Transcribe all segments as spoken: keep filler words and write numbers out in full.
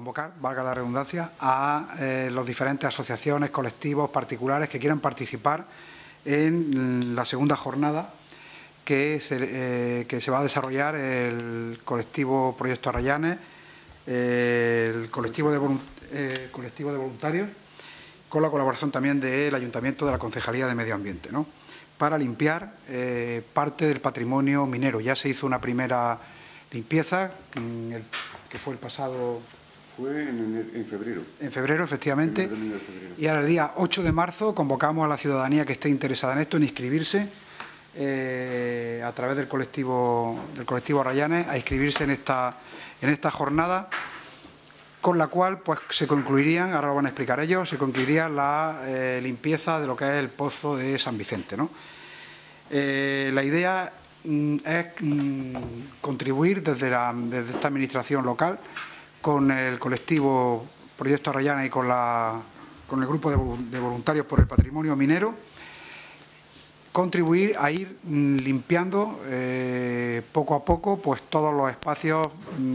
convocar, valga la redundancia, a eh, las diferentes asociaciones, colectivos, particulares que quieran participar en la segunda jornada que se, eh, que se va a desarrollar el colectivo Proyecto Arrayanes, eh, el colectivo de, eh, colectivo de voluntarios, con la colaboración también del Ayuntamiento, de la Concejalía de Medio Ambiente, ¿no?, para limpiar eh, parte del patrimonio minero. Ya se hizo una primera limpieza, el, que fue el pasado... Fue en, en febrero. En febrero, efectivamente. En el de febrero. Y ahora el día ocho de marzo convocamos a la ciudadanía que esté interesada en esto, en inscribirse eh, a través del colectivo, del colectivo Arrayanes, a inscribirse en esta, en esta jornada, con la cual pues se concluirían, ahora lo van a explicar ellos, se concluiría la eh, limpieza de lo que es el pozo de San Vicente, ¿no? Eh, la idea mm, es mm, contribuir desde, la, desde esta administración local con el colectivo Proyecto Arrayanes y con, la, con el grupo de, de voluntarios por el patrimonio minero, contribuir a ir mm, limpiando eh, poco a poco pues todos los espacios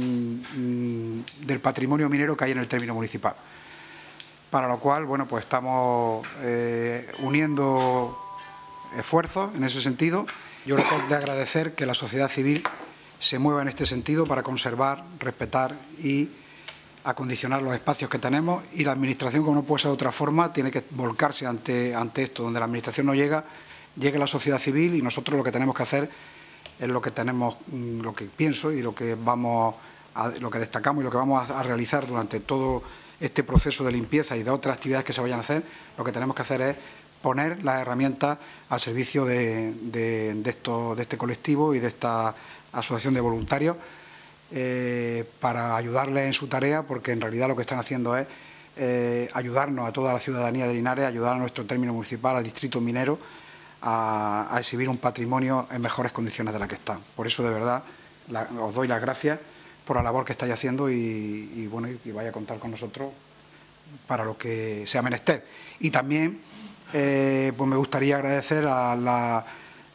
mm, del patrimonio minero que hay en el término municipal. Para lo cual, bueno, pues estamos eh, uniendo esfuerzos en ese sentido. Yo creo que es de agradecer que la sociedad civil se mueva en este sentido para conservar, respetar y acondicionar los espacios que tenemos, y la Administración, como no puede ser de otra forma, tiene que volcarse ante, ante esto. Donde la Administración no llega, llegue la sociedad civil, y nosotros lo que tenemos que hacer es lo que tenemos, lo que pienso y lo que vamos a, lo que destacamos y lo que vamos a, a realizar durante todo este proceso de limpieza y de otras actividades que se vayan a hacer. Lo que tenemos que hacer es poner las herramientas al servicio de, de, de, esto, de este colectivo y de esta asociación de voluntarios eh, para ayudarles en su tarea, porque en realidad lo que están haciendo es eh, ayudarnos a toda la ciudadanía de Linares, ayudar a nuestro término municipal, al distrito minero, a, a exhibir un patrimonio en mejores condiciones de las que están. Por eso, de verdad, la, os doy las gracias por la labor que estáis haciendo y, y bueno, y, y vaya a contar con nosotros para lo que sea menester. Y también eh, pues me gustaría agradecer a la,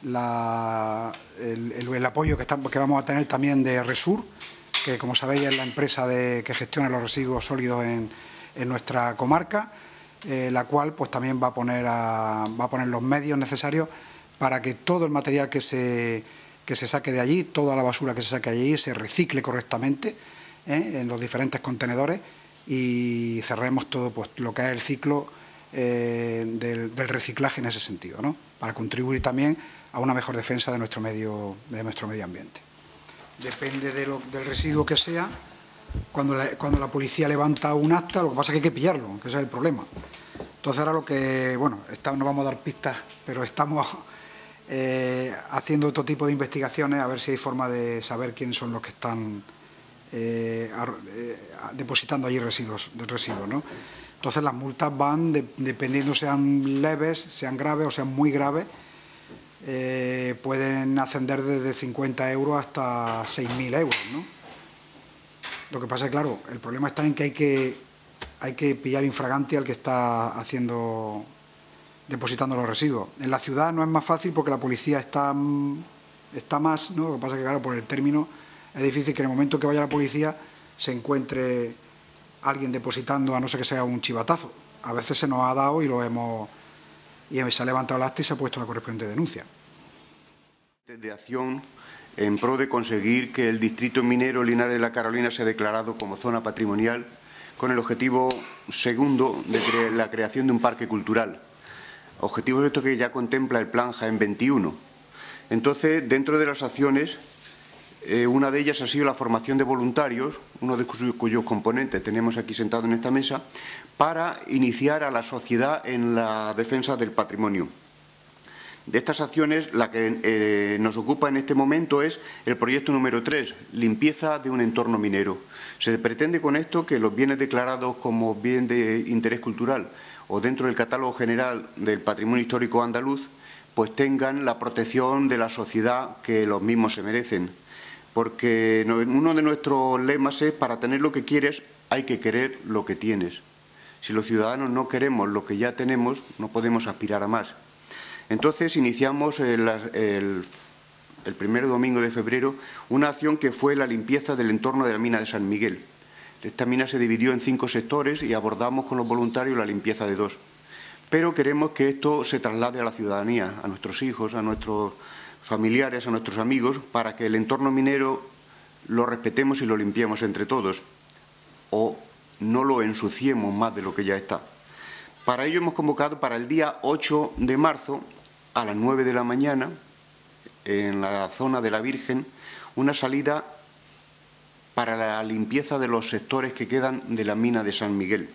la, el, el, el apoyo que, estamos, que vamos a tener también de Resur, que como sabéis es la empresa de, que gestiona los residuos sólidos en, en nuestra comarca, eh, la cual pues también va a poner a, va a poner los medios necesarios para que todo el material que se, que se saque de allí, toda la basura que se saque de allí, se recicle correctamente ¿eh? en los diferentes contenedores, y cerremos todo pues lo que es el ciclo eh, del, del reciclaje en ese sentido, ¿no?, para contribuir también a una mejor defensa de nuestro medio, de nuestro medio ambiente. Depende de lo, del residuo que sea. Cuando la, cuando la policía levanta un acta, lo que pasa es que hay que pillarlo, que ese es el problema. Entonces ahora lo que, bueno, está, no vamos a dar pistas, pero estamos eh, haciendo otro tipo de investigaciones a ver si hay forma de saber quiénes son los que están eh, a, eh, depositando allí residuos, de residuos, ¿no? Entonces las multas van, de, dependiendo sean leves, sean graves o sean muy graves, eh, pueden ascender desde cincuenta euros hasta seis mil euros, ¿no? Lo que pasa es que, claro, el problema está en que hay que, hay que pillar infraganti al que está haciendo, depositando los residuos. En la ciudad no es más fácil porque la policía está, está más, ¿no? Lo que pasa es que, claro, por el término es difícil que en el momento que vaya la policía se encuentre alguien depositando, a no ser que sea un chivatazo. A veces se nos ha dado y lo hemos, y se ha levantado el acta y se ha puesto la correspondiente denuncia. De acción en pro de conseguir que el distrito minero Linares de la Carolina sea declarado como zona patrimonial, con el objetivo segundo de cre la creación de un parque cultural. Objetivo de esto que ya contempla el Plan Jaén veintiuno. Entonces, dentro de las acciones, eh, una de ellas ha sido la formación de voluntarios, uno de cuyos, cuyos componentes tenemos aquí sentado en esta mesa, para iniciar a la sociedad en la defensa del patrimonio. De estas acciones, la que eh, nos ocupa en este momento es el proyecto número tres, limpieza de un entorno minero. Se pretende con esto que los bienes declarados como bien de interés cultural o dentro del catálogo general del patrimonio histórico andaluz, pues tengan la protección de la sociedad que los mismos se merecen. Porque uno de nuestros lemas es: para tener lo que quieres hay que querer lo que tienes. Si los ciudadanos no queremos lo que ya tenemos, no podemos aspirar a más. Entonces iniciamos el, el, el primer domingo de febrero una acción que fue la limpieza del entorno de la mina de San Miguel. Esta mina se dividió en cinco sectores y abordamos con los voluntarios la limpieza de dos. Pero queremos que esto se traslade a la ciudadanía, a nuestros hijos, a nuestros familiares, a nuestros amigos, para que el entorno minero lo respetemos y lo limpiemos entre todos, o no lo ensuciemos más de lo que ya está. Para ello hemos convocado para el día ocho de marzo, a las nueve de la mañana, en la zona de la Virgen, una salida para la limpieza de los sectores que quedan de la mina de San Miguel.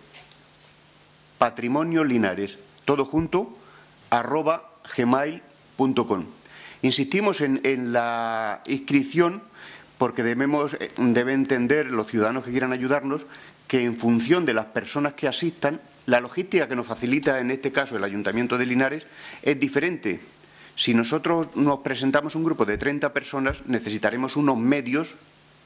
Patrimonio Linares, todo junto, arroba gmail punto com. Insistimos en, en la inscripción porque debemos, debe entender los ciudadanos que quieran ayudarnos que en función de las personas que asistan, la logística que nos facilita en este caso el Ayuntamiento de Linares es diferente. Si nosotros nos presentamos un grupo de treinta personas, necesitaremos unos medios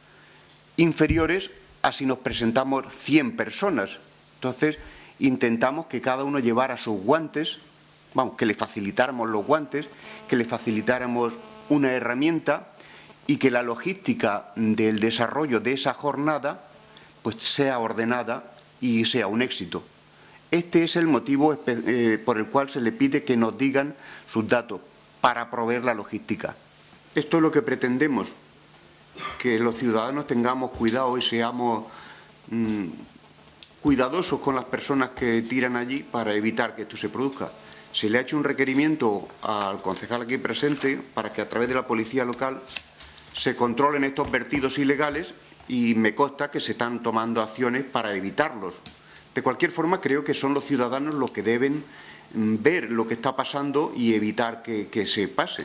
inferiores a si nos presentamos cien personas. Entonces, intentamos que cada uno llevara sus guantes, vamos, que le facilitáramos los guantes, que le facilitáramos una herramienta y que la logística del desarrollo de esa jornada pues sea ordenada y sea un éxito. Este es el motivo eh, por el cual se le pide que nos digan sus datos para proveer la logística. Esto es lo que pretendemos, que los ciudadanos tengamos cuidado y seamos mmm, cuidadosos con las personas que tiran allí para evitar que esto se produzca. Se le ha hecho un requerimiento al concejal aquí presente para que a través de la policía local se controlen estos vertidos ilegales y me consta que se están tomando acciones para evitarlos. De cualquier forma, creo que son los ciudadanos los que deben ver lo que está pasando y evitar que, que se pase.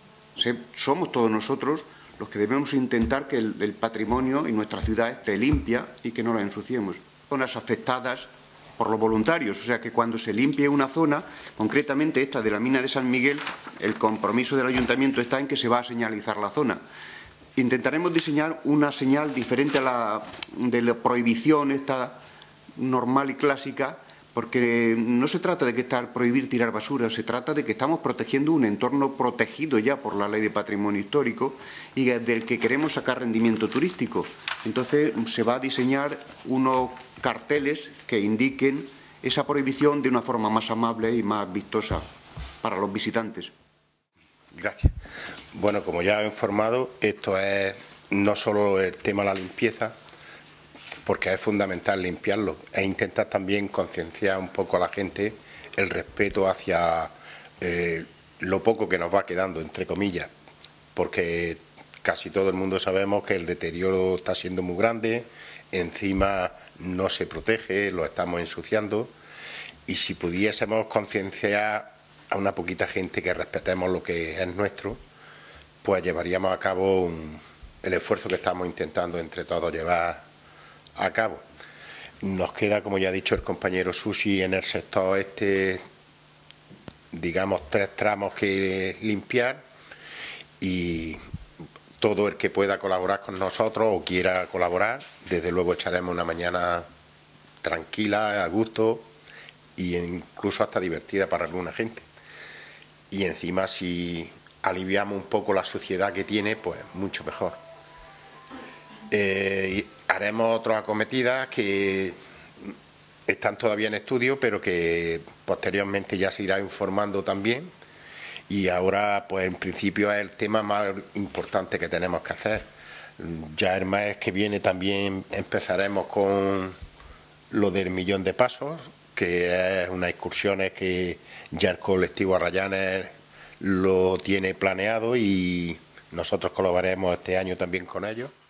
Somos todos nosotros los que debemos intentar que el, el patrimonio y nuestra ciudad esté limpia y que no la ensuciemos. Zonas afectadas por los voluntarios, o sea que cuando se limpie una zona, concretamente esta de la mina de San Miguel, el compromiso del Ayuntamiento está en que se va a señalizar la zona. Intentaremos diseñar una señal diferente a la de la prohibición esta normal y clásica, porque no se trata de que estar prohibir tirar basura, se trata de que estamos protegiendo un entorno protegido ya por la Ley de Patrimonio Histórico y del que queremos sacar rendimiento turístico. Entonces se va a diseñar unos carteles que indiquen esa prohibición de una forma más amable y más vistosa para los visitantes. Gracias. Bueno, como ya he informado, esto es no solo el tema de la limpieza, porque es fundamental limpiarlo, e intentar también concienciar un poco a la gente el respeto hacia eh, lo poco que nos va quedando, entre comillas, porque casi todo el mundo sabemos que el deterioro está siendo muy grande, encima no se protege, lo estamos ensuciando, y si pudiésemos concienciar a una poquita gente que respetemos lo que es nuestro, pues llevaríamos a cabo un, el esfuerzo que estamos intentando entre todos llevar a cabo. Nos queda, como ya ha dicho el compañero Susi, en el sector este, digamos, tres tramos que limpiar, y todo el que pueda colaborar con nosotros o quiera colaborar, desde luego echaremos una mañana tranquila, a gusto e incluso hasta divertida para alguna gente. Y encima, si aliviamos un poco la suciedad que tiene, pues mucho mejor. Eh, haremos otras acometidas que están todavía en estudio, pero que posteriormente ya se irá informando también. Y ahora, pues en principio es el tema más importante que tenemos que hacer. Ya el mes que viene también empezaremos con lo del millón de pasos, que es unas excursiones que ya el colectivo Arrayanes lo tiene planeado y nosotros colaboraremos este año también con ellos.